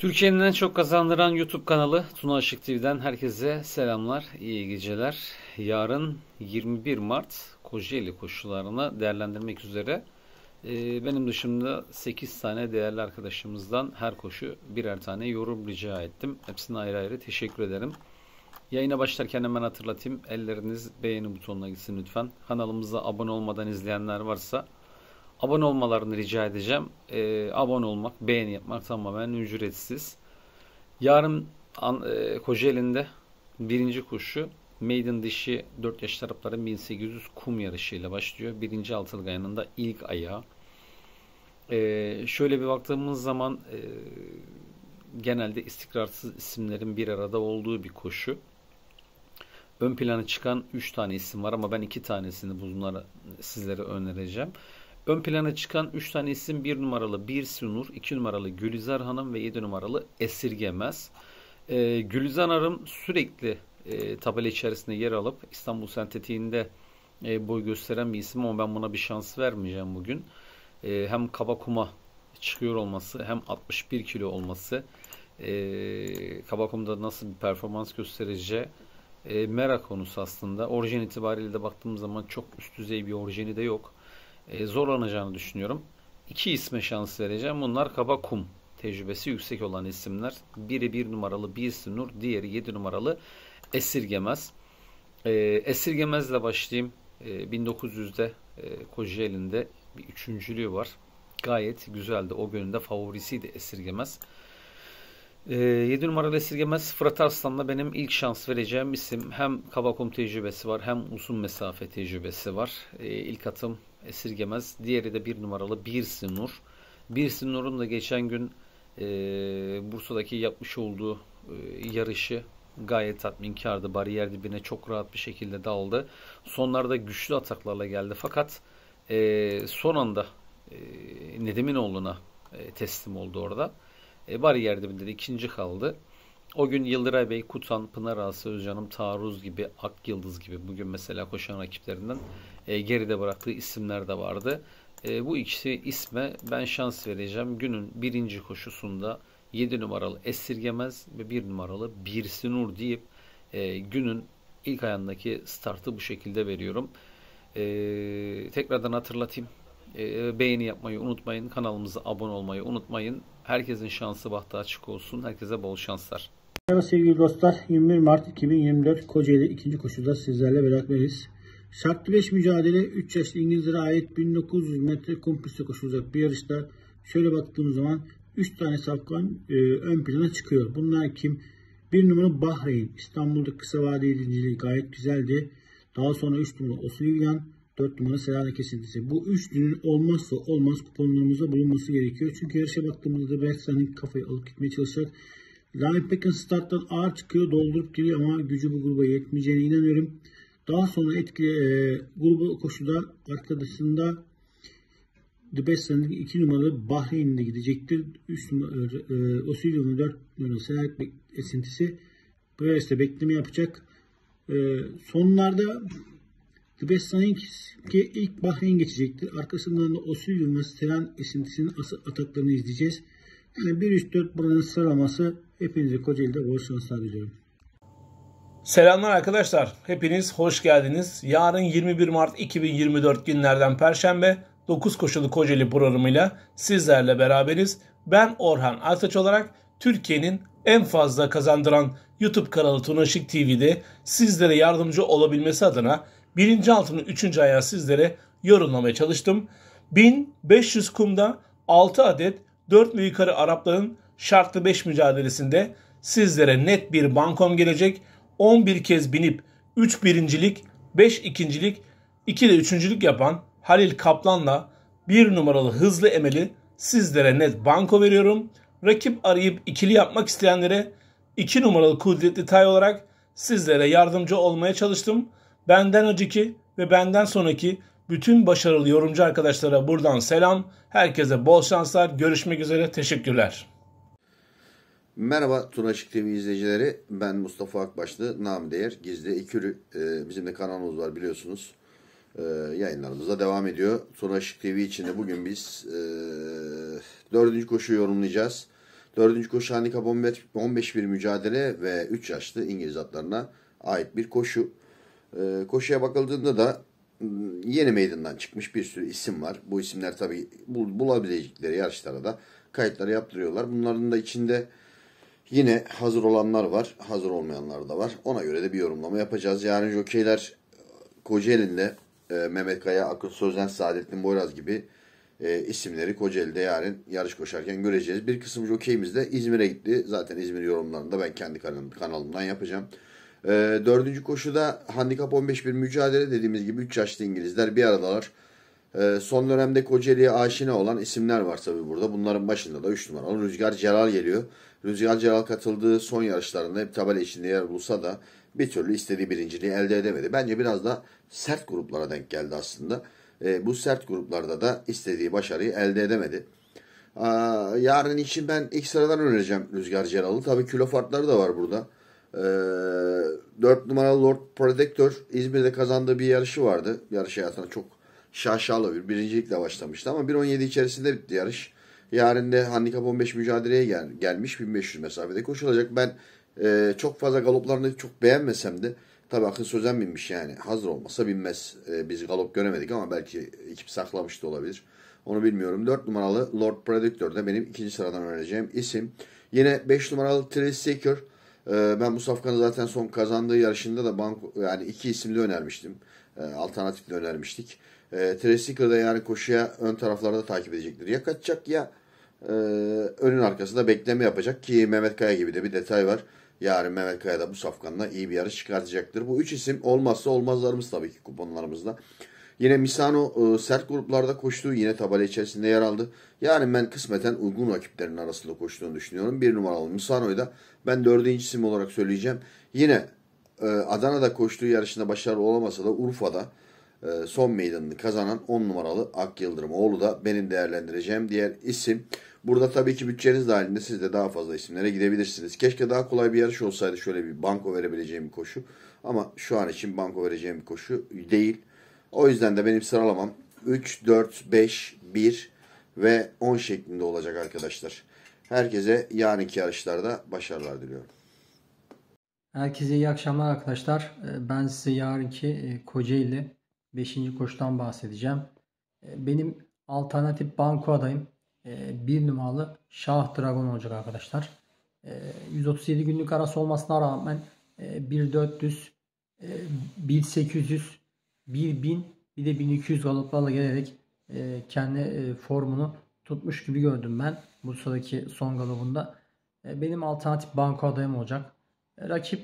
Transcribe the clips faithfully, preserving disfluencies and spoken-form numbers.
Türkiye'nin en çok kazandıran YouTube kanalı Tuna Işık T V'den herkese selamlar, iyi geceler. Yarın yirmi bir Mart Kocaeli koşularını değerlendirmek üzere e, benim dışımda sekiz tane değerli arkadaşımızdan her koşu birer tane yorum rica ettim. Hepsine ayrı ayrı teşekkür ederim. Yayına başlarken hemen hatırlatayım. Elleriniz beğeni butonuna gitsin lütfen. Kanalımıza abone olmadan izleyenler varsa abone olmalarını rica edeceğim. Ee, abone olmak, beğeni yapmak tamamen ücretsiz. Yarın e, Kocaeli'nde birinci koşu maiden dişi dört yaş tarafları bin sekiz yüz kum yarışıyla başlıyor. Birinci altılık ayının ilk ayağı. Ee, şöyle bir baktığımız zaman e, genelde istikrarsız isimlerin bir arada olduğu bir koşu. Ön plana çıkan üç tane isim var ama ben iki tanesini bunları sizlere önereceğim. Ön plana çıkan üç tane isim bir numaralı Bir Sinur, iki numaralı Gülizar Hanım ve yedi numaralı Esirgemez. Ee, Gülizar Hanım sürekli e, tabela içerisinde yer alıp İstanbul Sentetiğinde e, boy gösteren bir isim ama ben buna bir şans vermeyeceğim bugün. E, hem kaba kuma çıkıyor olması hem altmış bir kilo olması e, kaba kumda nasıl bir performans göstereceği e, merak konusu aslında. Orijin itibariyle de baktığım zaman çok üst düzey bir orijini de yok. E, zorlanacağını düşünüyorum. İki isme şans vereceğim. Bunlar kaba kum tecrübesi yüksek olan isimler. Biri bir numaralı Bir Sinur, diğeri yedi numaralı Esirgemez. E, Esirgemez'le başlayayım. E, bin dokuz yüzde e, Kocaeli'nde bir üçüncülüğü var. Gayet güzeldi. O günün de favorisiydi Esirgemez. E, yedi numaralı Esirgemez Fırat Arslan'la benim ilk şans vereceğim isim. Hem kabakum tecrübesi var hem uzun mesafe tecrübesi var. E, ilk atım Esirgemez. Diğeri de bir numaralı Bir Sinur. Bir Sinur'un da geçen gün e, Bursa'daki yapmış olduğu e, yarışı gayet tatminkardı. Bariyer dibine çok rahat bir şekilde daldı. Sonlarda güçlü ataklarla geldi. Fakat e, son anda e, Nediminoğlu'na e, teslim oldu orada. E, bariyer dibinde de ikinci kaldı. O gün Yıldıray Bey, Kutan, Pınar Ağası, Özcanım, Taarruz gibi, Ak Yıldız gibi bugün mesela koşan rakiplerinden e, geride bıraktığı isimler de vardı. E, bu ikisi isme ben şans vereceğim. Günün birinci koşusunda yedi numaralı Esirgemez ve bir numaralı Bir Sinur deyip e, günün ilk ayağındaki startı bu şekilde veriyorum. E, tekrardan hatırlatayım. E, beğeni yapmayı unutmayın. Kanalımıza abone olmayı unutmayın. Herkesin şansı bahtı açık olsun. Herkese bol şanslar. Merhaba sevgili dostlar. yirmi bir Mart iki bin yirmi dört Kocaeli ikinci koşuda sizlerle beraberiz. Şartlı beş mücadele üç yaşlı İngilizlere ait bin dokuz yüz metre kum pistte koşulacak bir yarışta şöyle baktığımız zaman üç tane safkan e, ön plana çıkıyor. Bunlar kim? bir numara Bahreyn. İstanbul'da kısa vade yedinciliği gayet güzeldi. Daha sonra üç numara Osuvilyan, dört numara Selanik Esintisi. Bu üçlünün olmazsa olmaz kuponlarımızda bulunması gerekiyor. Çünkü yarışa baktığımızda Berksan'ın kafayı alıp gitmeye çalışacak. Line Peckin starttan ağır çıkıyor, doldurup geliyor ama gücü bu gruba yetmeyeceğine inanıyorum. Daha sonra etkili e, grubu koşuda arkadaşında The Best'ın iki numaralı Bahreyn'de gidecektir. üç numaralı e, Osuvilyan'ın dört numaralı Selanik Esintisi böylece bekleme yapacak. E, sonlarda The Best'ın ki ilk Bahreyn geçecektir. Arkasından da Osuvilyan ve Selanik Esintisinin asıl ataklarını izleyeceğiz. Yani bir üç dört buranın sıralaması. Hepinize Kocaeli'de bol şanslar diliyorum. Selamlar arkadaşlar. Hepiniz hoş geldiniz. Yarın yirmi bir Mart iki bin yirmi dört günlerden Perşembe dokuz koşulu Kocaeli programıyla sizlerle beraberiz. Ben Orhan Artaç olarak Türkiye'nin en fazla kazandıran YouTube kanalı Tuna Işık T V'de sizlere yardımcı olabilmesi adına birinci altının üçüncü ayağı sizlere yorumlamaya çalıştım. bin beş yüz kumda altı adet dört ve yukarı Arapların şartlı beş mücadelesinde sizlere net bir bankom gelecek. on bir kez binip üç birincilik, beş ikincilik, iki de üçüncülük yapan Halil Kaplan'la bir numaralı Hızlı Emel'i sizlere net banko veriyorum. Rakip arayıp ikili yapmak isteyenlere iki numaralı Kudretli Tay olarak sizlere yardımcı olmaya çalıştım. Benden önceki ve benden sonraki bütün başarılı yorumcu arkadaşlara buradan selam. Herkese bol şanslar. Görüşmek üzere. Teşekkürler. Merhaba Tuna Işık T V izleyicileri. Ben Mustafa Akbaşlı. Nam değer Gizli Ekürü. Ee, bizim de kanalımız var biliyorsunuz. Ee, yayınlarımız da devam ediyor. Tuna Işık T V içinde bugün biz e, dördüncü koşuyu yorumlayacağız. Dördüncü koşu handikap on beş bir mücadele ve üç yaşlı İngiliz atlarına ait bir koşu. Ee, koşuya bakıldığında da yeni meydandan çıkmış bir sürü isim var. Bu isimler tabii bul bulabilecekleri yarışlara da kayıtları yaptırıyorlar. Bunların da içinde yine hazır olanlar var, hazır olmayanlar da var. Ona göre de bir yorumlama yapacağız. Yani jokeyler Kocaeli'nde e, Mehmet Kaya, Akın Sözen, Saadettin Boyraz gibi e, isimleri Kocaeli'de yarın yarış koşarken göreceğiz. Bir kısım jokeyimiz de İzmir'e gitti. Zaten İzmir yorumlarını da ben kendi kanalımdan yapacağım. E, dördüncü koşuda handikap on beş bir mücadele, dediğimiz gibi üç yaşlı İngilizler bir aradalar. E, son dönemde Kocaeli'ye aşina olan isimler var tabii burada. Bunların başında da üç numaralı Rüzgar Celal geliyor. Rüzgar Celal katıldığı son yarışlarında hep tabela içinde yer bulsa da bir türlü istediği birinciliği elde edemedi. Bence biraz da sert gruplara denk geldi aslında. E, bu sert gruplarda da istediği başarıyı elde edemedi. Aa, yarın için ben ilk sıradan önereceğim Rüzgar Celal'ı. Tabii kilo farkları da var burada. E, dört numaralı Lord Protector İzmir'de kazandığı bir yarışı vardı. Yarış hayatına çok şaşalı bir birincilikle başlamıştı ama bir on yedi içerisinde bitti yarış. Yarın da handikap on beş mücadeleye gel gelmiş bin beş yüz mesafede koşulacak. Ben e, çok fazla galoplarını çok beğenmesem de tabii Akın Sözen binmiş yani. Hazır olmasa binmez. E, biz galop göremedik ama belki ekip saklamış da olabilir. Onu bilmiyorum. dört numaralı Lord Predictor da benim ikinci sıradan önereceğim isim. Yine beş numaralı Thrill Seeker. E, ben bu safkanı zaten son kazandığı yarışında da banko, yani iki isimli önermiştim. E, alternatifle önermiştik. E, Thrill Seeker'da yani koşuya ön taraflarda takip edecektir. Ya kaçacak ya Ee, önün arkasında bekleme yapacak ki Mehmet Kaya gibi de bir detay var. Yarın Mehmet Kaya da bu safkanla iyi bir yarış çıkartacaktır. Bu üç isim olmazsa olmazlarımız tabii ki kuponlarımızda. Yine Misano e, sert gruplarda koştu. Yine tabela içerisinde yer aldı. Yani ben kısmeten uygun rakiplerin arasında koştuğunu düşünüyorum. Bir numaralı Misano'yu da ben dördüncü isim olarak söyleyeceğim. Yine e, Adana'da koştuğu yarışında başarılı olamasa da Urfa'da e, son meydanını kazanan on numaralı Ak Yıldırımoğlu da benim değerlendireceğim diğer isim. Burada tabii ki bütçeniz dahilinde siz de daha fazla isimlere gidebilirsiniz. Keşke daha kolay bir yarış olsaydı, şöyle bir banko verebileceğim bir koşu. Ama şu an için banko vereceğim bir koşu değil. O yüzden de benim sıralamam üç, dört, beş, bir ve on şeklinde olacak arkadaşlar. Herkese yarınki yarışlarda başarılar diliyorum. Herkese iyi akşamlar arkadaşlar. Ben size yarınki Kocaeli beşinci koşudan bahsedeceğim. Benim alternatif banko adayım bir numaralı Şah Dragon olacak arkadaşlar. yüz otuz yedi günlük arası olmasına rağmen bir bin dört yüz, bin sekiz yüz, bir bin bir de bin iki yüz galoplarla gelerek kendi formunu tutmuş gibi gördüm ben Bursa'daki son galopunda. Benim alternatif banko adayım olacak. Rakip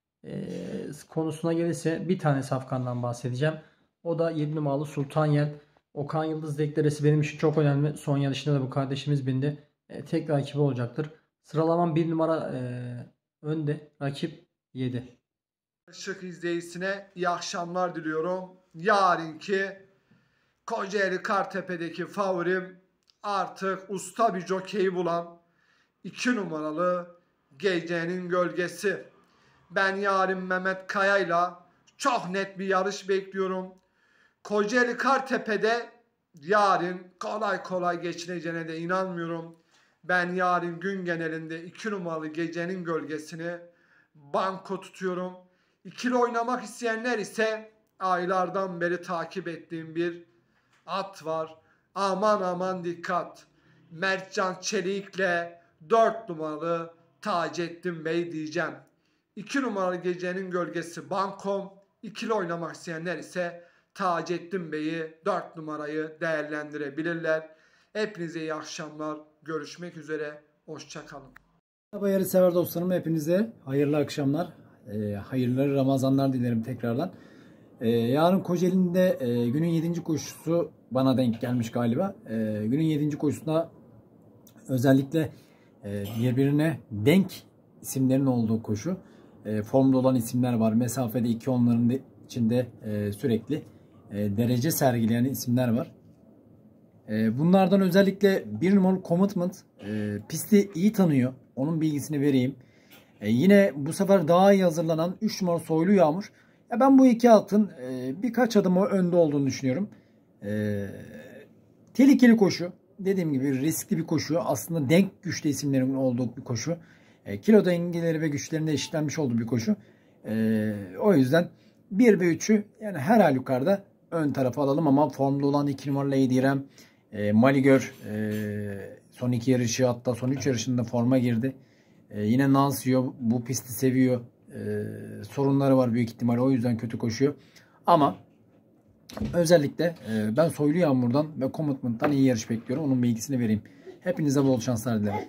konusuna gelirse bir tane safkandan bahsedeceğim. O da yedi numaralı Sultan Yel. Okan Yıldız deklaresi benim için çok önemli. Son yarışında da bu kardeşimiz bindi. E, tek rakibi olacaktır. Sıralaman bir numara e, önde. Rakip yedi. Şık izleyicisine iyi akşamlar diliyorum. Yarınki Kocaeli Kartepe'deki favorim artık usta bir jokeyi bulan iki numaralı Gecenin Gölgesi. Ben yarın Mehmet Kaya'yla çok net bir yarış bekliyorum. Kocaeli Kartepe'de yarın kolay kolay geçileceğine de inanmıyorum. Ben yarın gün genelinde iki numaralı Gecenin Gölgesini banko tutuyorum. İkili oynamak isteyenler ise aylardan beri takip ettiğim bir at var. Aman aman dikkat. Mertcan Çelik'le dört numaralı Taceddin Bey diyeceğim. iki numaralı Gecenin Gölgesi bankom. İkili oynamak isteyenler ise Taceddin Bey'i dört numarayı değerlendirebilirler. Hepinize iyi akşamlar. Görüşmek üzere. Hoşçakalın. Merhaba yarış sever dostlarım. Hepinize hayırlı akşamlar. E, hayırlı Ramazanlar dilerim tekrardan. E, yarın Kocaeli'nde e, günün yedinci koşusu bana denk gelmiş galiba. E, günün yedinci koşusunda özellikle e, birbirine denk isimlerin olduğu koşu. E, formda olan isimler var. Mesafede iki onların içinde e, sürekli e, derece sergileyen isimler var. E, bunlardan özellikle bir numaralı Commitment e, pisti iyi tanıyor. Onun bilgisini vereyim. E, yine bu sefer daha iyi hazırlanan üç numaralı Soylu Yağmur. Ya ben bu iki atın e, birkaç adım önde olduğunu düşünüyorum. E, tehlikeli koşu. dediğim gibi riskli bir koşu. Aslında denk güçlü isimlerin olduğu bir koşu. E, kilo dengeleri ve güçlerinde eşitlenmiş olduğu bir koşu. E, o yüzden bir ve üçü yani her halükarda ön tarafa alalım ama formda olan iki numaralı Lady Rem, e, Maligör e, son iki yarışı, hatta son üç yarışında forma girdi. E, yine Nansio bu pisti seviyor. E, sorunları var büyük ihtimalle, o yüzden kötü koşuyor. Ama özellikle e, ben Soylu Yağmur'dan ve Commitment'tan iyi yarış bekliyorum. Onun bilgisini vereyim. Hepinize bol şanslar dilerim.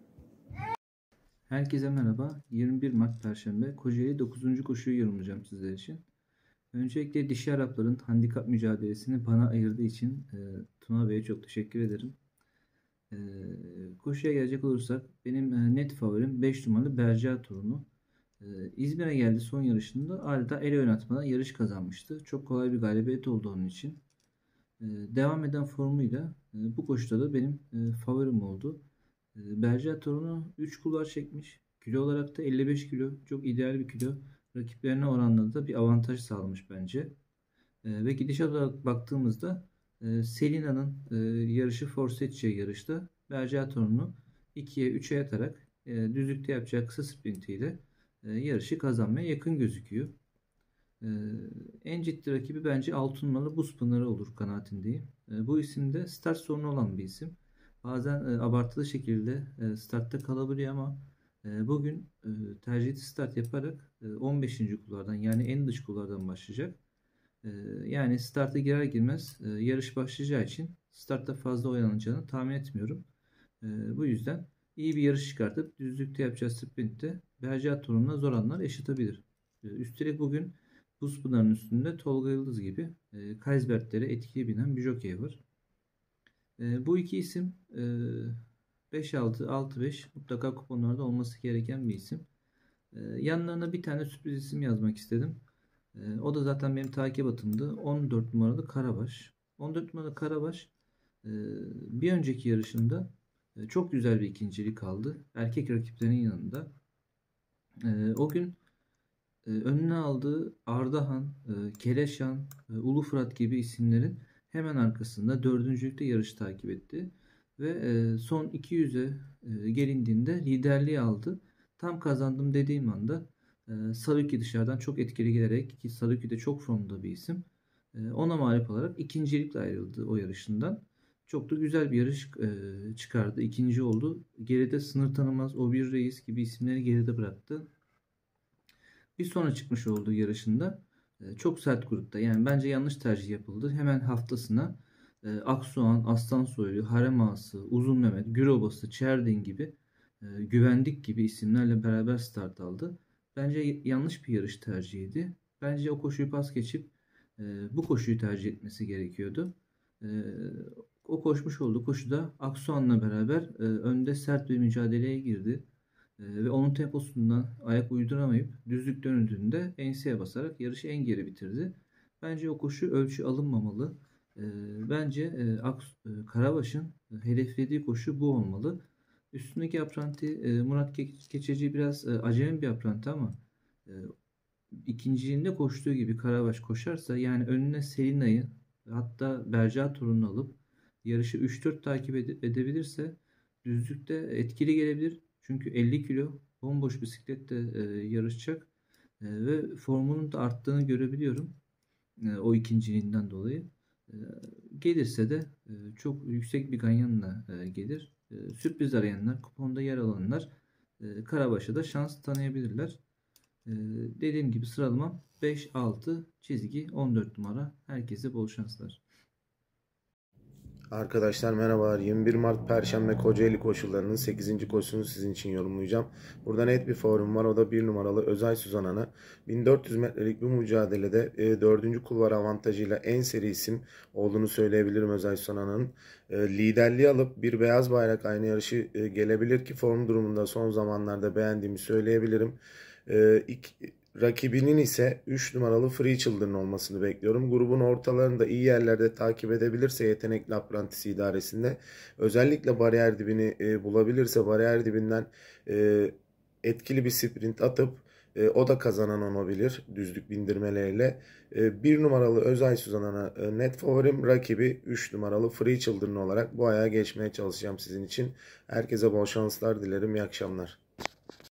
Herkese merhaba. yirmi bir Mart Perşembe Kocaeli dokuzuncu koşuyu yorumlayacağım sizler için. Öncelikle dişi Arapların handikap mücadelesini bana ayırdığı için e, Tuna Bey'e çok teşekkür ederim. E, koşuya gelecek olursak benim e, net favorim beş numaralı Berca torunu. E, İzmir'e geldi son yarışında, adeta el oynatmadan yarış kazanmıştı. Çok kolay bir galibiyet oldu onun için. E, devam eden formuyla e, bu koşuda da benim e, favorim oldu. E, Berca torunu üç kulvar çekmiş. Kilo olarak da elli beş kilo. Çok ideal bir kilo. Rakiplerine oranla da bir avantaj sağlamış bence. E, ve gidişat olarak baktığımızda e, Selina'nın e, yarışı Forsetçe yarışta Berca torunu ikiye üçe yatarak e, düzlükte yapacağı kısa sprintiyle e, yarışı kazanmaya yakın gözüküyor. E, en ciddi rakibi bence altı numaralı Buz Pınarı olur kanaatindeyim. E, bu isim de start sorunu olan bir isim. Bazen e, abartılı şekilde e, startta kalabiliyor ama e, bugün e, tercihli start yaparak e, on beşinci kulvardan, yani en dış kulvardan başlayacak. E, yani starta girer girmez e, yarış başlayacağı için startta fazla oynanacağını tahmin etmiyorum. E, bu yüzden iyi bir yarış çıkartıp düzlükte yapacağı sprintte Berca torununa zor anlar yaşatabilir. E, üstelik bugün Buzpınar'ın üstünde Tolga Yıldız gibi e, Kaysbertlere etkili binen bir jokey var. E, bu iki isim e, beş altı altı beş mutlaka kuponlarda olması gereken bir isim. E, yanlarına bir tane sürpriz isim yazmak istedim. E, o da zaten benim takip atımdı. on dört numaralı Karabaş. on dört numaralı Karabaş e, bir önceki yarışında e, çok güzel bir ikincilik aldı. Erkek rakiplerinin yanında. E, o gün e, önüne aldığı Ardahan, e, Keleşan, e, Ulu Fırat gibi isimlerin hemen arkasında dördüncülükte yarış takip etti. Ve e, son iki yüze e, gelindiğinde liderliği aldı. Tam kazandım dediğim anda e, Saruki dışarıdan çok etkili gelerek, ki Saruki de çok formda bir isim, e, ona mağlup olarak ikincilikle ayrıldı o yarışından. Çok da güzel bir yarış e, çıkardı. İkinci oldu. Geride sınır tanımaz O bir Reis gibi isimleri geride bıraktı. Bir sonra çıkmış olduğu yarışında e, çok sert grupta. Yani bence yanlış tercih yapıldı. Hemen haftasına e, Aksoğan, Aslansoylu, Harem Ağası, Uzun Mehmet, Gürobası, Çerdin gibi e, Güvendik gibi isimlerle beraber start aldı. Bence yanlış bir yarış tercihiydi. Bence o koşuyu pas geçip e, bu koşuyu tercih etmesi gerekiyordu. E, o koşmuş olduğu koşuda Aksoğan'la beraber e, önde sert bir mücadeleye girdi. E, ve onun temposundan ayak uyduramayıp düzlük dönüldüğünde enseye basarak yarışı en geri bitirdi. Bence o koşu ölçü alınmamalı. E, bence e, Aks, e, Karabaş'ın hedeflediği koşu bu olmalı. Üstündeki apranti e, Murat Keçeci biraz e, acemi bir apranti ama e, ikinciliğinde koştuğu gibi Karabaş koşarsa, yani önüne Selina'yı, hatta Berca torununu alıp yarışı üç dört takip ede- edebilirse düzlükte etkili gelebilir. Çünkü elli kilo bomboş bisiklette e, yarışacak e, ve formunun da arttığını görebiliyorum e, o ikinciliğinden dolayı. E, gelirse de e, çok yüksek bir ganyanla e, gelir. E, sürpriz arayanlar, kuponda yer alanlar e, Karabaş'a da şans tanıyabilirler. E, dediğim gibi sıralamam beş altı çizgi on dört numara. Herkese bol şanslar. Arkadaşlar merhabalar. yirmi bir Mart Perşembe Kocaeli koşularının sekizinci koşusunu sizin için yorumlayacağım. Burada net bir favorim var. O da bir numaralı Özay Suzanan'ı. bin dört yüz metrelik bir mücadelede e, dördüncü kulvar avantajıyla en seri isim olduğunu söyleyebilirim Özay Suzanan'ın. E, liderliği alıp bir beyaz bayrak aynı yarışı e, gelebilir ki form durumunda son zamanlarda beğendiğimi söyleyebilirim. E, ilk, Rakibinin ise üç numaralı Free Children olmasını bekliyorum. Grubun ortalarında iyi yerlerde takip edebilirse yetenekli aprantisi idaresinde, özellikle bariyer dibini e, bulabilirse bariyer dibinden e, etkili bir sprint atıp E, o da kazanan olabilir düzlük bindirmeleriyle. E, bir numaralı Özay Suzan'a e, net favorim. Rakibi üç numaralı Free Children olarak bu ayağa geçmeye çalışacağım sizin için. Herkese bol şanslar dilerim. İyi akşamlar.